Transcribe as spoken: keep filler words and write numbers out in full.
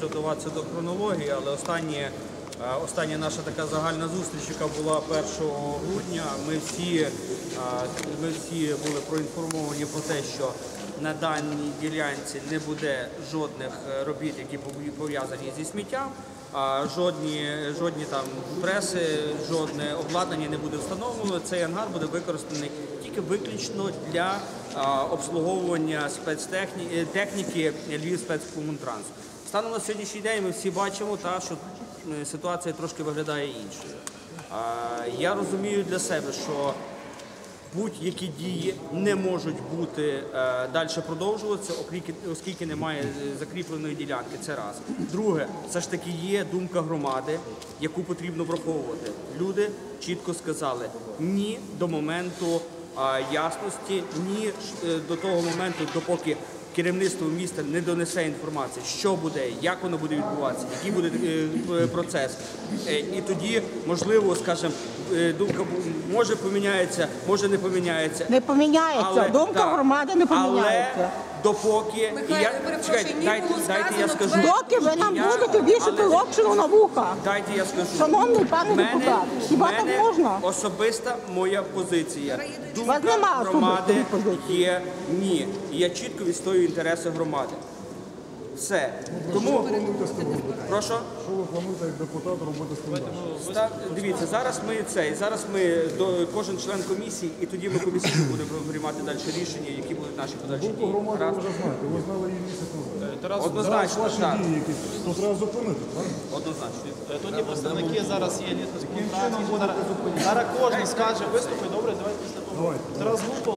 хочу вдаватися до хронології, але останнє, остання наша така загальна зустріч, яка була першого грудня, ми всі, ми всі були проінформовані про те, що на даній ділянці не буде жодних робіт, які пов'язані зі сміттям, жодні, жодні там преси, жодне обладнання не буде встановлено. Цей ангар буде використаний тільки виключно для обслуговування спецтехніки Львівспецкомунтрансу. Станом на сьогоднішній день ми всі бачимо, та, що ситуація трошки виглядає іншою. Я розумію для себе, що будь-які дії не можуть бути е, далі продовжуватися, оскільки немає закріпленої ділянки. Це раз. Друге, все ж таки є думка громади, яку потрібно враховувати. Люди чітко сказали ні до моменту е, ясності, ні е, до того моменту, допоки керівництво міста не донесе інформації, що буде, як воно буде відбуватися, який буде е, процес. Е, і тоді, можливо, скажімо, думка може поміняється, може не поміняється. Не поміняється, але, думка так, громади не поміняється. Але допоки... Михайло, я, перепрошую, ні дайте, було дайте я скажу. Доки ви нам Я- будете вішати але- локшину на вуха. Дайте я скажу. Шановний пане Мене- депутат, хіба так мене можна? Особиста моя позиція. У вас Думка нема громади особистої позиції. є ні. І я чітко відстоюю інтереси громади. Все. Тому... Прошу? Що ви плануєте як депутат робити стандарт? Ста- Дивіться, зараз ми цей, зараз ми до кожен член комісії, і тоді ми комісійно будемо приймати далі рішення, які будуть наші подальші Думку дії. громади ви Раз. вже знаєте, ви знали її місяць назад. Зараз Однозначно, ваші так. дії якісь, то треба зупинити, правильно? Однозначно. Тут є представники, зараз є літні. Зараз кожен скаже, виступи, добре, давайте після того. Зараз група.